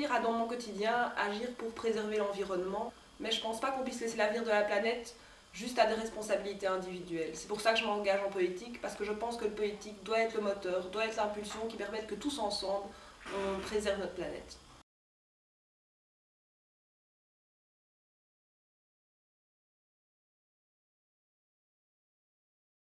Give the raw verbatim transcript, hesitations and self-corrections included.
réussir à, dans mon quotidien, agir pour préserver l'environnement, mais je pense pas qu'on puisse laisser l'avenir de la planète juste à des responsabilités individuelles. C'est pour ça que je m'engage en politique, parce que je pense que le politique doit être le moteur, doit être l'impulsion qui permette que tous ensemble, on préserve notre planète.